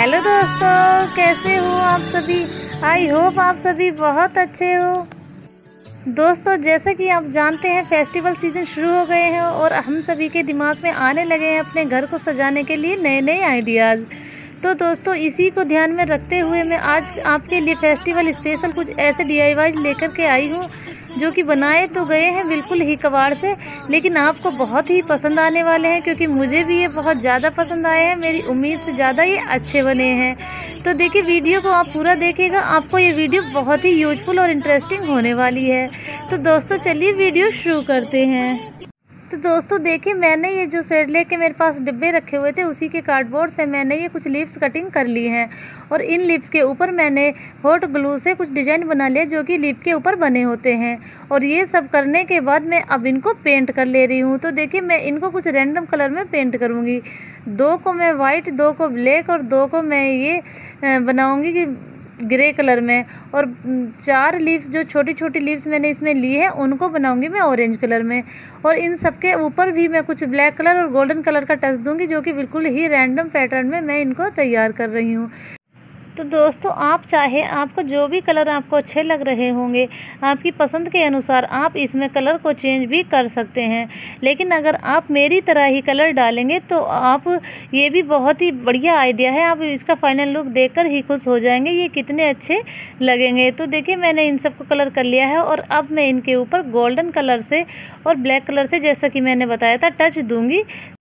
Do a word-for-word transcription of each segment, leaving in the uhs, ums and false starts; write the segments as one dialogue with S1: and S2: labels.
S1: Hello दोस्तों, कैसे हो आप सभी। आई होप आप सभी बहुत अच्छे हो। दोस्तों, जैसा कि आप जानते हैं फेस्टिवल सीजन शुरू हो गए हैं और हम सभी के दिमाग में आने लगे हैं अपने घर को सजाने के लिए नए नए आइडियाज़। तो दोस्तों, इसी को ध्यान में रखते हुए मैं आज आपके लिए फेस्टिवल स्पेशल कुछ ऐसे डी आई वाई लेकर के आई हूँ जो कि बनाए तो गए हैं बिल्कुल ही कबाड़ से, लेकिन आपको बहुत ही पसंद आने वाले हैं क्योंकि मुझे भी ये बहुत ज़्यादा पसंद आए हैं। मेरी उम्मीद से ज़्यादा ये अच्छे बने हैं। तो देखिए, वीडियो को आप पूरा देखिएगा, आपको ये वीडियो बहुत ही यूजफुल और इंटरेस्टिंग होने वाली है। तो दोस्तों, चलिए वीडियो शुरू करते हैं। तो दोस्तों देखिए, मैंने ये जो सेट लेके मेरे पास डिब्बे रखे हुए थे उसी के कार्डबोर्ड से मैंने ये कुछ लीव्स कटिंग कर ली हैं और इन लीव्स के ऊपर मैंने हॉट ग्लू से कुछ डिजाइन बना लिया जो कि लीफ के ऊपर बने होते हैं। और ये सब करने के बाद मैं अब इनको पेंट कर ले रही हूँ। तो देखिए, मैं इनको कुछ रैंडम कलर में पेंट करूँगी। दो को मैं वाइट, दो को ब्लैक और दो को मैं ये बनाऊँगी कि ग्रे कलर में। और चार लीव्स जो छोटी छोटी लीव्स मैंने इसमें ली है उनको बनाऊंगी मैं ऑरेंज कलर में। और इन सब के ऊपर भी मैं कुछ ब्लैक कलर और गोल्डन कलर का टच दूंगी जो कि बिल्कुल ही रैंडम पैटर्न में मैं इनको तैयार कर रही हूँ। तो दोस्तों, आप चाहे आपको जो भी कलर आपको अच्छे लग रहे होंगे आपकी पसंद के अनुसार आप इसमें कलर को चेंज भी कर सकते हैं। लेकिन अगर आप मेरी तरह ही कलर डालेंगे तो आप ये भी बहुत ही बढ़िया आइडिया है, आप इसका फाइनल लुक देखकर ही खुश हो जाएंगे ये कितने अच्छे लगेंगे। तो देखिए, मैंने इन सबको कलर कर लिया है और अब मैं इनके ऊपर गोल्डन कलर से और ब्लैक कलर से, जैसा कि मैंने बताया था, टच दूंगी।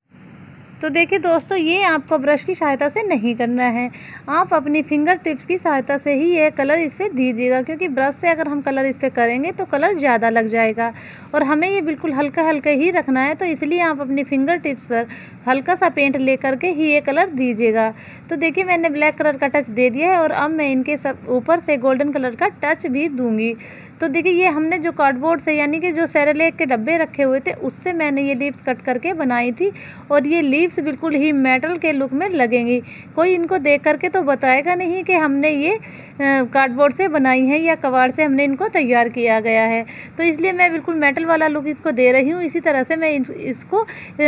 S1: तो देखिए दोस्तों, ये आपको ब्रश की सहायता से नहीं करना है, आप अपनी फिंगर टिप्स की सहायता से ही ये कलर इस पर दीजिएगा, क्योंकि ब्रश से अगर हम कलर इस पर करेंगे तो कलर ज़्यादा लग जाएगा और हमें ये बिल्कुल हल्का हल्का ही रखना है। तो इसलिए आप अपनी फिंगर टिप्स पर हल्का सा पेंट ले करके ही ये कलर दीजिएगा। तो देखिए, मैंने ब्लैक कलर का टच दे दिया है और अब मैं इनके सब ऊपर से गोल्डन कलर का टच भी दूंगी। तो देखिए, ये हमने जो कार्डबोर्ड से यानी कि जो सेरेलैक के डब्बे रखे हुए थे उससे मैंने ये लीव्स कट करके बनाई थी और ये लीव्स बिल्कुल ही मेटल के लुक में लगेंगी। कोई इनको देख करके तो बताएगा नहीं कि हमने ये कार्डबोर्ड से बनाई है या कबाड़ से हमने इनको तैयार किया गया है। तो इसलिए मैं बिल्कुल मेटल वाला लुक इसको दे रही हूँ। इसी तरह से मैं इसको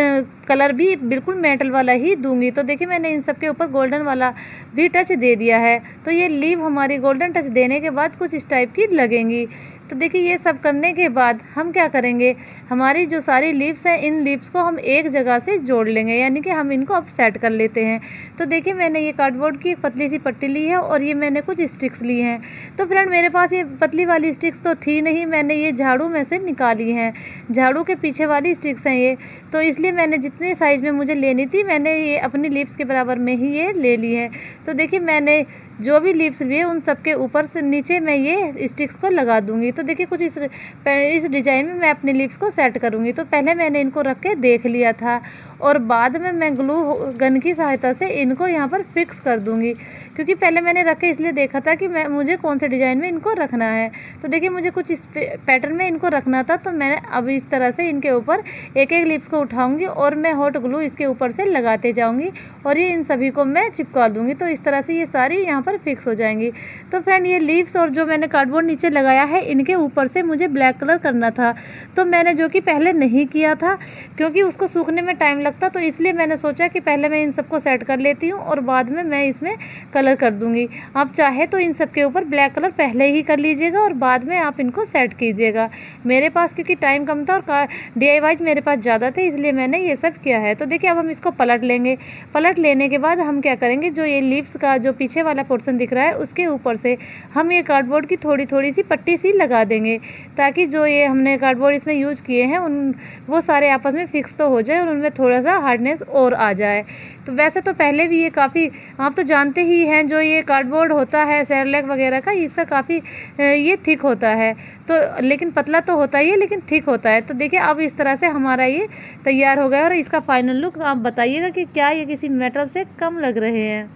S1: कलर भी बिल्कुल मेटल वाला ही दूंगी। तो देखिए, मैंने इन सब के ऊपर गोल्डन वाला भी टच दे दिया है। तो ये लीव हमारी गोल्डन टच देने के बाद कुछ इस टाइप की लगेंगी। तो देखिए, ये सब करने के बाद हम क्या करेंगे, हमारी जो सारी लीव्स हैं इन लीव्स को हम एक जगह से जोड़ लेंगे, यानी कि हम इनको अब सेट कर लेते हैं। तो देखिए, मैंने ये कार्डबोर्ड की एक पतली सी पट्टी ली है और ये मैंने कुछ स्टिक्स ली हैं। तो फ्रेंड, मेरे पास ये पतली वाली स्टिक्स तो थी नहीं, मैंने ये झाड़ू में से निकाली हैं। झाड़ू के पीछे वाली स्टिक्स हैं ये। तो इसलिए मैंने जितने साइज में मुझे लेनी थी मैंने ये अपनी लीव्स के बराबर में ही ये ले ली है। तो देखिए, मैंने जो भी लीव्स लिए उन सब के ऊपर से नीचे मैं ये स्टिक्स को लगा दूंगी। तो देखिए, कुछ इस इस डिजाइन में मैं अपने लीव्स को सेट करूंगी। तो पहले मैंने इनको रख के देख लिया था और बाद में मैं ग्लू गन की सहायता से इनको यहाँ पर फिक्स कर दूंगी, क्योंकि पहले मैंने रख के इसलिए देखा था कि मैं मुझे कौन से डिजाइन में इनको रखना है। तो देखिए, मुझे कुछ इस पैटर्न में इनको रखना था, तो मैंने अब इस तरह से इनके ऊपर एक एक लीव्स को उठाऊंगी और मैं हॉट ग्लू इसके ऊपर से लगाते जाऊंगी और ये इन सभी को मैं चिपका दूंगी। तो इस तरह से ये सारी यहाँ पर फिक्स हो जाएंगी। तो फ्रेंड, ये लीव्स और जो मैंने कार्डबोर्ड नीचे लगाया है इनके ऊपर से मुझे ब्लैक कलर करना था, तो मैंने जो कि पहले नहीं किया था क्योंकि उसको सूखने में टाइम लगता, तो इसलिए मैंने सोचा कि पहले मैं इन सबको सेट कर लेती हूँ और बाद में मैं इसमें कलर कर दूंगी। आप चाहे तो इन सब के ऊपर ब्लैक कलर पहले ही कर लीजिएगा और बाद में आप इनको सेट कीजिएगा। मेरे पास क्योंकि टाइम कम था और डी आई वाई मेरे पास ज़्यादा थे इसलिए मैंने ये सब किया है। तो देखिए, अब हम इसको पलट लेंगे। पलट लेने के बाद हम क्या करेंगे, जो ये लीव्स का जो पीछे वाला पोर्शन दिख रहा है उसके ऊपर से हम ये कार्डबोर्ड की थोड़ी थोड़ी सी पट्टी सी लगा देंगे, ताकि जो ये हमने कार्डबोर्ड इसमें यूज किए हैं उन वो सारे आपस में फिक्स तो हो जाए और उनमें थोड़ा सा हार्डनेस और आ जाए। तो वैसे तो पहले भी ये काफ़ी, आप तो जानते ही हैं, जो ये कार्डबोर्ड होता है सेरेलैक वगैरह का, इसका काफ़ी ये थिक होता है। तो लेकिन पतला तो होता ही है लेकिन थिक होता है। तो देखिए, अब इस तरह से हमारा ये तैयार हो गया और इसका फाइनल लुक आप बताइएगा कि क्या ये किसी मेटल से कम लग रहे हैं।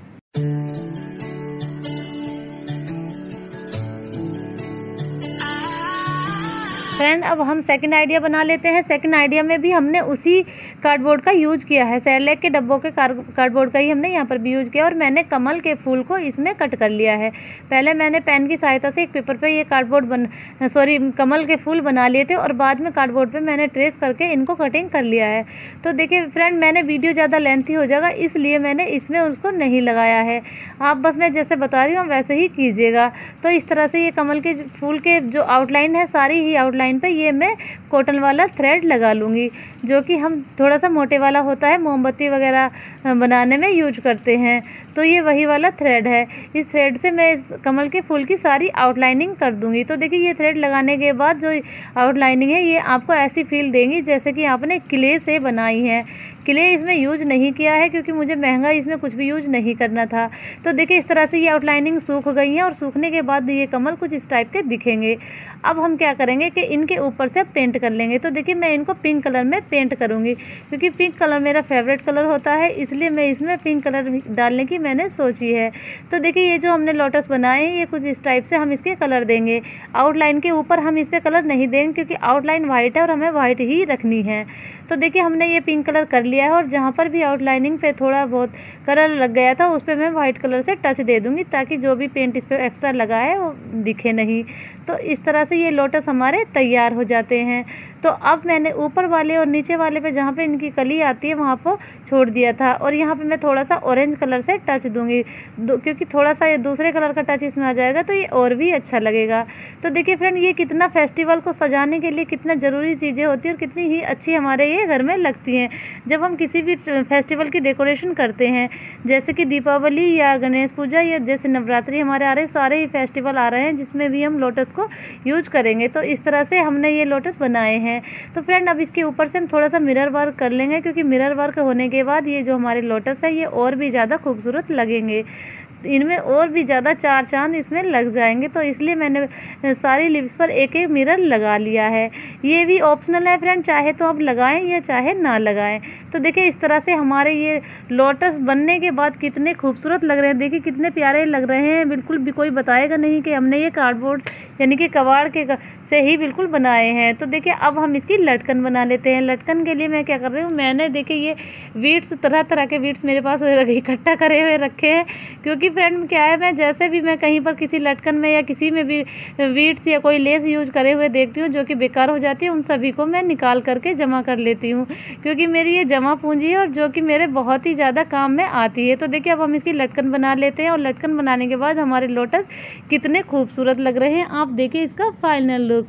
S1: फ्रेंड अब हम सेकंड आइडिया बना लेते हैं। सेकंड आइडिया में भी हमने उसी कार्डबोर्ड का यूज किया है, सेरेलैक के डब्बों के कार्डबोर्ड का ही हमने यहाँ पर भी यूज किया और मैंने कमल के फूल को इसमें कट कर लिया है। पहले मैंने पेन की सहायता से एक पेपर पे ये कार्डबोर्ड बन सॉरी कमल के फूल बना लिए थे और बाद में कार्डबोर्ड पे मैंने ट्रेस करके इनको कटिंग कर लिया है। तो देखिए फ्रेंड, मैंने वीडियो ज़्यादा लेंथी हो जाएगा इसलिए मैंने इसमें उसको नहीं लगाया है। आप बस मैं जैसे बता रही हूँ वैसे ही कीजिएगा। तो इस तरह से ये कमल के फूल के जो आउटलाइन है सारी ही आउटलाइन पे ये मैं कॉटन वाला थ्रेड लगा लूँगी, जो कि हम थोड़ा सा मोटे वाला होता है, मोमबत्ती वगैरह बनाने में यूज करते हैं। तो ये वही वाला थ्रेड है। इस थ्रेड से मैं इस कमल के फूल की सारी आउटलाइनिंग कर दूँगी। तो देखिए ये थ्रेड लगाने के बाद जो आउटलाइनिंग है ये आपको ऐसी फील देंगी जैसे कि आपने क्ले से बनाई है। क्ले इसमें यूज नहीं किया है क्योंकि मुझे महंगा इसमें कुछ भी यूज नहीं करना था। तो देखिए इस तरह से ये आउटलाइनिंग सूख गई है और सूखने के बाद ये कमल कुछ इस टाइप के दिखेंगे। अब हम क्या करेंगे कि इनके ऊपर से पेंट कर लेंगे। तो देखिए मैं इनको पिंक कलर में पेंट करूँगी क्योंकि पिंक कलर मेरा फेवरेट कलर होता है, इसलिए मैं इसमें पिंक कलर डालने की मैंने सोची है। तो देखिए ये जो हमने लोटस बनाए हैं ये कुछ इस टाइप से हम इसके कलर देंगे। आउटलाइन के ऊपर हम इस पर कलर नहीं देंगे क्योंकि आउटलाइन वाइट है और हमें वाइट ही रखनी है। तो देखिए हमने ये पिंक कलर कर लिया है और जहाँ पर भी आउटलाइनिंग पे थोड़ा बहुत कलर लग गया था उस पर मैं वाइट कलर से टच दे दूँगी ताकि जो भी पेंट इस पर एक्स्ट्रा लगा है वो दिखे नहीं। तो इस तरह से ये लोटस हमारे तैयार हो जाते हैं। तो अब मैंने ऊपर वाले और नीचे वाले पे जहाँ पे इनकी कली आती है वहाँ पर छोड़ दिया था और यहाँ पे मैं थोड़ा सा ऑरेंज कलर से टच दूँगी क्योंकि थोड़ा सा ये दूसरे कलर का टच इसमें आ जाएगा तो ये और भी अच्छा लगेगा। तो देखिए फ्रेंड, ये कितना फेस्टिवल को सजाने के लिए कितना ज़रूरी चीज़ें होती हैं और कितनी ही अच्छी हमारे ये घर में लगती हैं। जब हम किसी भी फेस्टिवल की डेकोरेशन करते हैं जैसे कि दीपावली या गणेश पूजा या जैसे नवरात्रि हमारे आ रहे हैं, सारे ही फेस्टिवल आ रहे हैं जिसमें भी हम लोटस को यूज करेंगे। तो इस तरह से हमने ये लोटस बनाए हैं। तो फ्रेंड अब इसके ऊपर से हम थोड़ा सा मिरर वर्क कर लेंगे क्योंकि मिरर वर्क होने के बाद ये जो हमारे लोटस है ये और भी ज़्यादा खूबसूरत लगेंगे, इनमें और भी ज़्यादा चार चांद इसमें लग जाएंगे। तो इसलिए मैंने सारी लिप्स पर एक एक मिरर लगा लिया है। ये भी ऑप्शनल है फ्रेंड, चाहे तो आप लगाएं या चाहे ना लगाएं। तो देखिए इस तरह से हमारे ये लोटस बनने के बाद कितने खूबसूरत लग रहे हैं, देखिए कितने प्यारे लग रहे हैं। बिल्कुल भी कोई बताएगा नहीं कि हमने ये कार्डबोर्ड यानी कि कबाड़ के से ही बिल्कुल बनाए हैं। तो देखिए अब हम इसकी लटकन बना लेते हैं। लटकन के लिए मैं क्या कर रही हूँ, मैंने देखिए ये बीड्स तरह तरह के बीड्स मेरे पास इकट्ठा करे हुए रखे हैं क्योंकि फ्रेंड क्या है, मैं जैसे भी मैं कहीं पर किसी लटकन में या किसी में भी बीड्स या कोई लेस यूज करे हुए देखती हूँ जो कि बेकार हो जाती है, उन सभी को मैं निकाल करके जमा कर लेती हूँ क्योंकि मेरी ये जमा पूंजी है और जो कि मेरे बहुत ही ज़्यादा काम में आती है। तो देखिए अब हम इसकी लटकन बना लेते हैं और लटकन बनाने के बाद हमारे लोटस कितने खूबसूरत लग रहे हैं। आप देखिए इसका फाइनल लुक।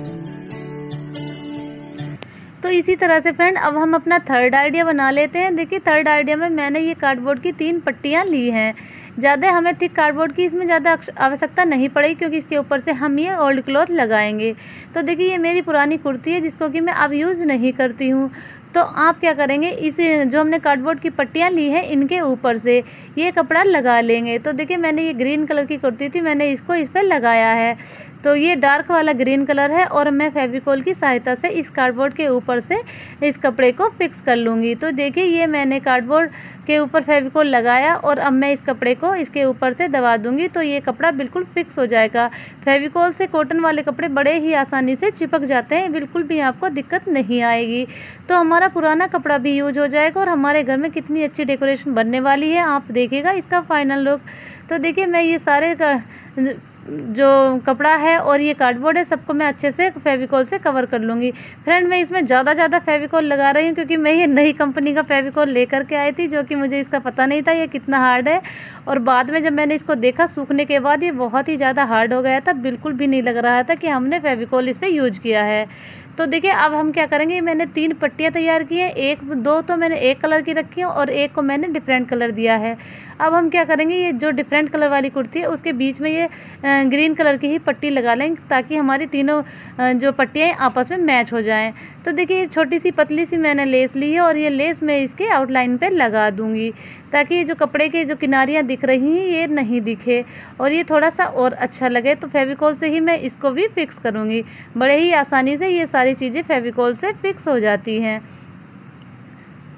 S1: तो इसी तरह से फ्रेंड अब हम अपना थर्ड आइडिया बना लेते हैं। देखिए थर्ड आइडिया में मैंने ये कार्डबोर्ड की तीन पट्टियाँ ली हैं। ज़्यादा हमें थिक कार्डबोर्ड की इसमें ज़्यादा आवश्यकता नहीं पड़ेगी क्योंकि इसके ऊपर से हम ये ओल्ड क्लॉथ लगाएंगे। तो देखिए ये मेरी पुरानी कुर्ती है जिसको कि मैं अब यूज़ नहीं करती हूँ। तो आप क्या करेंगे, इस जो हमने कार्डबोर्ड की पट्टियाँ ली हैं इनके ऊपर से ये कपड़ा लगा लेंगे। तो देखिए मैंने ये ग्रीन कलर की कुर्ती थी, मैंने इसको इस पर लगाया है। तो ये डार्क वाला ग्रीन कलर है और मैं फेविकोल की सहायता से इस कार्डबोर्ड के ऊपर से इस कपड़े को फिक्स कर लूँगी। तो देखिए ये मैंने कार्डबोर्ड के ऊपर फेविकोल लगाया और अब मैं इस कपड़े को इसके ऊपर से दबा दूँगी तो ये कपड़ा बिल्कुल फिक्स हो जाएगा। फेविकोल से कॉटन वाले कपड़े बड़े ही आसानी से चिपक जाते हैं, बिल्कुल भी आपको दिक्कत नहीं आएगी। तो हमारा पुराना कपड़ा भी यूज हो जाएगा और हमारे घर में कितनी अच्छी डेकोरेशन बनने वाली है, आप देखिएगा इसका फाइनल लुक। तो देखिए मैं ये सारे का जो कपड़ा है और ये कार्डबोर्ड है सबको मैं अच्छे से फेविकोल से कवर कर लूँगी। फ्रेंड मैं इसमें ज़्यादा ज़्यादा फेविकोल लगा रही हूँ क्योंकि मैं ये नई कंपनी का फेविकोल लेकर के आई थी जो कि मुझे इसका पता नहीं था ये कितना हार्ड है। और बाद में जब मैंने इसको देखा सूखने के बाद ये बहुत ही ज़्यादा हार्ड हो गया था, बिल्कुल भी नहीं लग रहा था कि हमने फेविकोल इस पर यूज किया है। तो देखिए अब हम क्या करेंगे, मैंने तीन पट्टियाँ तैयार की हैं, एक दो तो मैंने एक कलर की रखी है और एक को मैंने डिफरेंट कलर दिया है। अब हम क्या करेंगे, ये जो डिफरेंट कलर वाली कुर्ती है उसके बीच में ये ग्रीन कलर की ही पट्टी लगा लेंगे ताकि हमारी तीनों जो पट्टियाँ आपस में मैच हो जाएं। तो देखिए छोटी सी पतली सी मैंने लेस ली है और ये लेस मैं इसके आउटलाइन पे लगा दूंगी ताकि जो कपड़े के जो किनारियाँ दिख रही हैं ये नहीं दिखे और ये थोड़ा सा और अच्छा लगे। तो फेविकोल से ही मैं इसको भी फिक्स करूँगी, बड़े ही आसानी से ये सारी चीज़ें फेविकोल से फिक्स हो जाती हैं।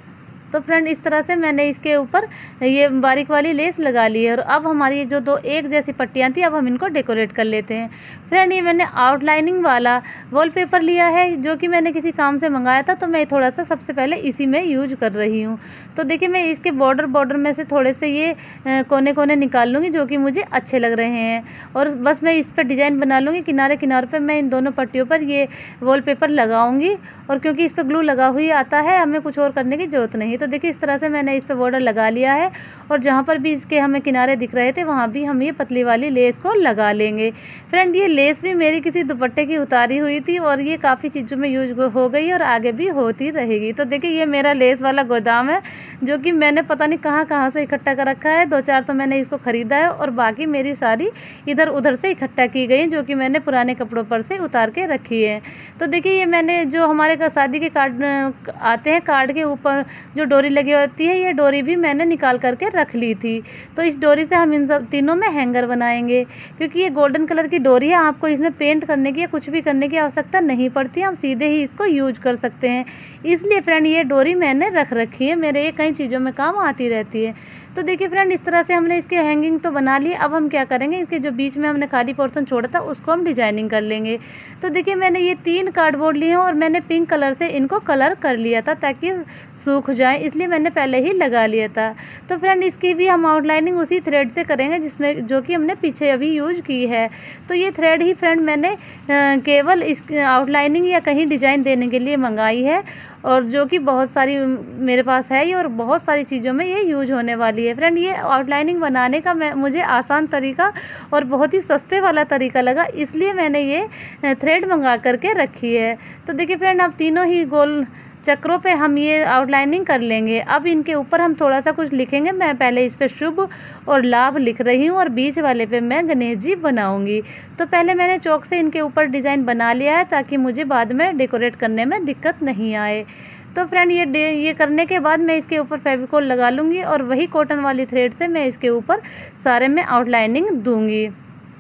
S1: तो फ्रेंड इस तरह से मैंने इसके ऊपर ये बारीक वाली लेस लगा ली है। और अब हमारी जो दो एक जैसी पट्टियाँ थी, अब हम इनको डेकोरेट कर लेते हैं। फ्रेंड ये मैंने आउटलाइनिंग वाला वॉलपेपर लिया है, जो कि मैंने किसी काम से मंगाया था, तो मैं थोड़ा सा सबसे पहले इसी में यूज कर रही हूँ। तो देखिए मैं इसके बॉर्डर बॉर्डर में से थोड़े से ये कोने कोने निकाल लूँगी, जो कि मुझे अच्छे लग रहे हैं। और बस मैं इस पर डिज़ाइन बना लूँगी। किनारे किनारे पर मैं इन दोनों पट्टियों पर ये वॉलपेपर लगाऊंगी। और क्योंकि इस पर ग्लू लगा हुई आता है, हमें कुछ और करने की ज़रूरत नहीं। तो देखिए इस तरह से मैंने इस पर बॉर्डर लगा लिया है। और जहाँ पर भी इसके हमें किनारे दिख रहे थे, वहाँ भी हम ये पतली वाली लेस को लगा लेंगे। फ्रेंड ये लेस भी मेरी किसी दुपट्टे की उतारी हुई थी, और ये काफ़ी चीज़ों में यूज हो गई और आगे भी होती रहेगी। तो देखिए ये मेरा लेस वाला गोदाम है, जो कि मैंने पता नहीं कहाँ कहाँ से इकट्ठा कर रखा है। दो चार तो मैंने इसको ख़रीदा है, और बाकी मेरी सारी इधर उधर से इकट्ठा की गई, जो कि मैंने पुराने कपड़ों पर से उतार के रखी है। तो देखिए ये मैंने जो हमारे का शादी के कार्ड आते हैं, कार्ड के ऊपर जो डोरी लगी होती है, ये डोरी भी मैंने निकाल करके रख ली थी। तो इस डोरी से हम इन सब तीनों में हैंगर बनाएंगे, क्योंकि ये गोल्डन कलर की डोरी है। आपको इसमें पेंट करने की या कुछ भी करने की आवश्यकता नहीं पड़ती, हम सीधे ही इसको यूज कर सकते हैं। इसलिए फ्रेंड ये डोरी मैंने रख रखी है, मेरे ये कई चीज़ों में काम आती रहती है। तो देखिए फ्रेंड इस तरह से हमने इसके हैंगिंग तो बना ली। अब हम क्या करेंगे, इसके जो बीच में हमने खाली पोर्शन छोड़ा था, उसको हम डिजाइनिंग कर लेंगे। तो देखिए मैंने ये तीन कार्डबोर्ड लिए हैं, और मैंने पिंक कलर से इनको कलर कर लिया था ताकि सूख जाए, इसलिए मैंने पहले ही लगा लिया था। तो फ्रेंड इसकी भी हम आउटलाइनिंग उसी थ्रेड से करेंगे, जिसमें जो कि हमने पीछे अभी यूज की है। तो ये थ्रेड ही फ्रेंड मैंने केवल इस आउटलाइनिंग या कहीं डिज़ाइन देने के लिए मंगाई है, और जो कि बहुत सारी मेरे पास है ये, और बहुत सारी चीज़ों में ये यूज होने वाली है। फ्रेंड ये आउटलाइनिंग बनाने का मैं मुझे आसान तरीका और बहुत ही सस्ते वाला तरीका लगा, इसलिए मैंने ये थ्रेड मंगा करके रखी है। तो देखिए फ्रेंड अब तीनों ही गोल चक्रों पे हम ये आउटलाइनिंग कर लेंगे। अब इनके ऊपर हम थोड़ा सा कुछ लिखेंगे। मैं पहले इस पे शुभ और लाभ लिख रही हूँ, और बीच वाले पे मैं गणेश जी बनाऊंगी। तो पहले मैंने चौक से इनके ऊपर डिज़ाइन बना लिया है, ताकि मुझे बाद में डेकोरेट करने में दिक्कत नहीं आए। तो फ्रेंड ये ये करने के बाद मैं इसके ऊपर फेविकोल लगा लूँगी, और वही कॉटन वाली थ्रेड से मैं इसके ऊपर सारे में आउटलाइनिंग दूँगी।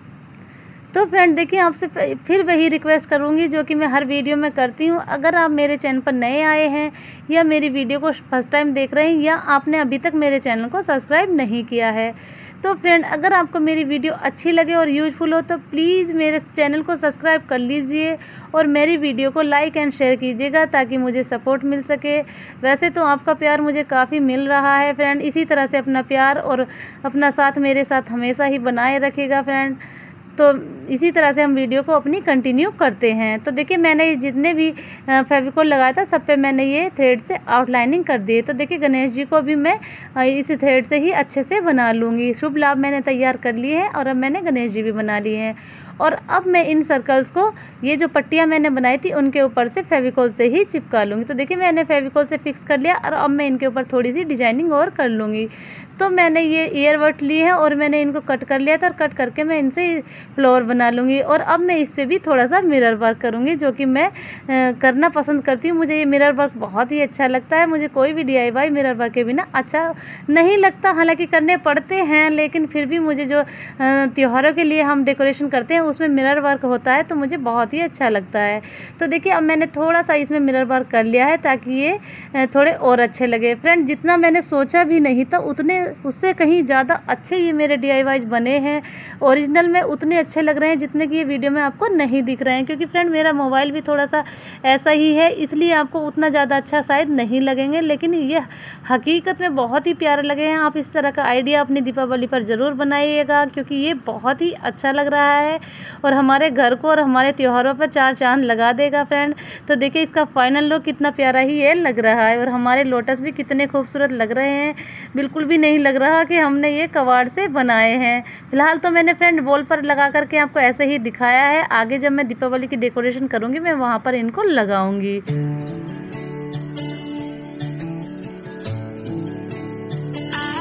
S1: तो फ्रेंड देखिए आपसे फिर वही रिक्वेस्ट करूंगी जो कि मैं हर वीडियो में करती हूँ। अगर आप मेरे चैनल पर नए आए हैं, या मेरी वीडियो को फर्स्ट टाइम देख रहे हैं, या आपने अभी तक मेरे चैनल को सब्सक्राइब नहीं किया है, तो फ्रेंड अगर आपको मेरी वीडियो अच्छी लगे और यूजफुल हो, तो प्लीज़ मेरे चैनल को सब्सक्राइब कर लीजिए, और मेरी वीडियो को लाइक एंड शेयर कीजिएगा, ताकि मुझे सपोर्ट मिल सके। वैसे तो आपका प्यार मुझे काफ़ी मिल रहा है फ्रेंड, इसी तरह से अपना प्यार और अपना साथ मेरे साथ हमेशा ही बनाए रखिएगा फ्रेंड। तो इसी तरह से हम वीडियो को अपनी कंटिन्यू करते हैं। तो देखिए मैंने जितने भी फेविकोल लगाया था, सब पे मैंने ये थ्रेड से आउटलाइनिंग कर दी है। तो देखिए गणेश जी को भी मैं इस थ्रेड से ही अच्छे से बना लूँगी। शुभ लाभ मैंने तैयार कर लिए हैं, और अब मैंने गणेश जी भी बना लिए हैं। और अब मैं इन सर्कल्स को, ये जो पट्टियाँ मैंने बनाई थी, उनके ऊपर से फेविकोल से ही चिपका लूँगी। तो देखिए मैंने फेविकोल से फिक्स कर लिया, और अब मैं इनके ऊपर थोड़ी सी डिजाइनिंग और कर लूँगी। तो मैंने ये ईयरबड लिए हैं, और मैंने इनको कट कर लिया था, और कट करके मैं इनसे फ्लावर बना लूँगी। और अब मैं इस पर भी थोड़ा सा मिरर वर्क करूँगी, जो कि मैं आ, करना पसंद करती हूँ। मुझे ये मिरर वर्क बहुत ही अच्छा लगता है। मुझे कोई भी D I Y mirror work के बिना अच्छा नहीं लगता। हालांकि करने पड़ते हैं, लेकिन फिर भी मुझे जो त्योहारों के लिए हम डेकोरेशन करते हैं, उसमें मिरर वर्क होता है, तो मुझे बहुत ही अच्छा लगता है। तो देखिए अब मैंने थोड़ा सा इसमें मिरर वर्क कर लिया है, ताकि ये थोड़े और अच्छे लगे। फ्रेंड जितना मैंने सोचा भी नहीं था, उतने उससे कहीं ज़्यादा अच्छे ये मेरे डी आई वाई बने हैं। ओरिजिनल में उतने अच्छे लग रहे हैं जितने कि ये वीडियो में आपको नहीं दिख रहे हैं, क्योंकि फ्रेंड मेरा मोबाइल भी थोड़ा सा ऐसा ही है, इसलिए आपको उतना ज़्यादा अच्छा शायद नहीं लगेंगे, लेकिन ये हकीकत में बहुत ही प्यारे लगे हैं। आप इस तरह का आइडिया अपनी दीपावली पर ज़रूर बनाइएगा, क्योंकि ये बहुत ही अच्छा लग रहा है, और हमारे घर को और हमारे त्योहारों पर चार चांद लगा देगा फ्रेंड। तो देखिए इसका फाइनल लुक कितना प्यारा ही ये लग रहा है, और हमारे लोटस भी कितने खूबसूरत लग रहे हैं। बिल्कुल भी नहीं लग रहा कि हमने ये कबाड़ से बनाए हैं। फिलहाल तो मैंने फ्रेंड वॉल पर लगा करके आपको ऐसे ही दिखाया है। आगे जब मैं दीपावली की डेकोरेशन करूँगी, मैं वहाँ पर इनको लगाऊंगी।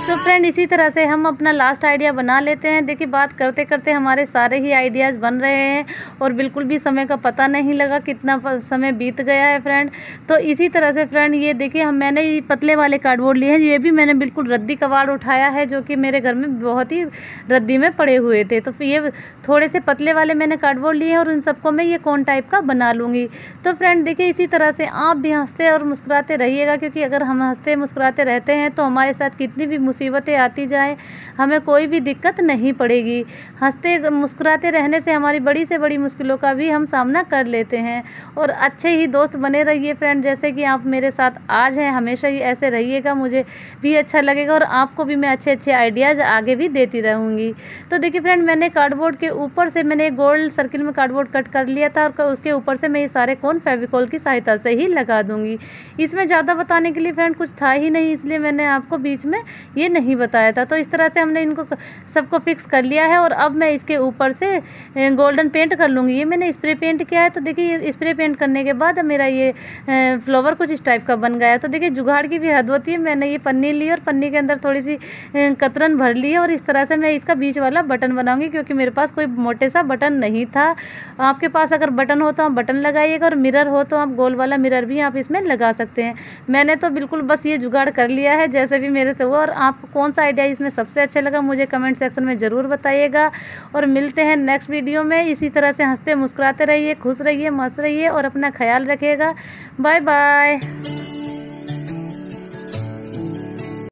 S1: तो फ्रेंड इसी तरह से हम अपना लास्ट आइडिया बना लेते हैं। देखिए बात करते करते हमारे सारे ही आइडियाज़ बन रहे हैं और बिल्कुल भी समय का पता नहीं लगा कितना समय बीत गया है फ्रेंड। तो इसी तरह से फ्रेंड ये देखिए हम मैंने ये पतले वाले कार्डबोर्ड लिए हैं, ये भी मैंने बिल्कुल रद्दी कबाड़ उठाया है जो कि मेरे घर में बहुत ही रद्दी में पड़े हुए थे। तो ये थोड़े से पतले वाले मैंने कार्डबोर्ड लिए हैं और इन सबको मैं ये कोन टाइप का बना लूँगी। तो फ्रेंड देखिए इसी तरह से आप भी हंसते और मुस्कुराते रहिएगा, क्योंकि अगर हम हंसते मुस्कुराते रहते हैं तो हमारे साथ कितनी भी मुसीबतें आती जाए हमें कोई भी दिक्कत नहीं पड़ेगी। हंसते मुस्कुराते रहने से हमारी बड़ी से बड़ी मुश्किलों का भी हम सामना कर लेते हैं। और अच्छे ही दोस्त बने रहिए फ्रेंड, जैसे कि आप मेरे साथ आज हैं, हमेशा ही ऐसे रहिएगा, मुझे भी अच्छा लगेगा और आपको भी मैं अच्छे अच्छे आइडियाज़ आगे भी देती रहूँगी। तो देखिए फ्रेंड मैंने कार्डबोर्ड के ऊपर से मैंने गोल्ड सर्किल में कार्डबोर्ड कट कर लिया था और उसके ऊपर से मैं ये सारे कोन फेविकॉल की सहायता से ही लगा दूँगी। इसमें ज़्यादा बताने के लिए फ्रेंड कुछ था ही नहीं, इसलिए मैंने आपको बीच में ये नहीं बताया था। तो इस तरह से हमने इनको सबको फिक्स कर लिया है और अब मैं इसके ऊपर से गोल्डन पेंट कर लूँगी। ये मैंने स्प्रे पेंट किया है। तो देखिए ये स्प्रे पेंट करने के बाद मेरा ये फ्लावर कुछ इस टाइप का बन गया है। तो देखिए जुगाड़ की भी हद होती है। मैंने ये पन्नी ली और पन्नी के अंदर थोड़ी सी कतरन भर ली है और इस तरह से मैं इसका बीच वाला बटन बनाऊंगी, क्योंकि मेरे पास कोई मोटे सा बटन नहीं था। आपके पास अगर बटन हो तो आप बटन लगाइएगा और मिरर हो तो आप गोल वाला मिरर भी आप इसमें लगा सकते हैं। मैंने तो बिल्कुल बस ये जुगाड़ कर लिया है जैसे भी मेरे से हुआ। और आपको कौन सा आइडिया इसमें सबसे अच्छा लगा मुझे कमेंट सेक्शन में ज़रूर बताइएगा। और मिलते हैं नेक्स्ट वीडियो में। इसी तरह से हंसते मुस्कुराते रहिए, खुश रहिए, मस्त रहिए और अपना ख्याल रखिएगा। Bye bye.